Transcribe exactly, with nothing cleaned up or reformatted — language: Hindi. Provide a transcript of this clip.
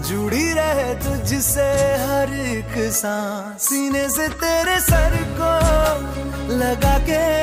जुड़ी रहे तुझसे हर एक सांस, सीने से तेरे सर को लगा के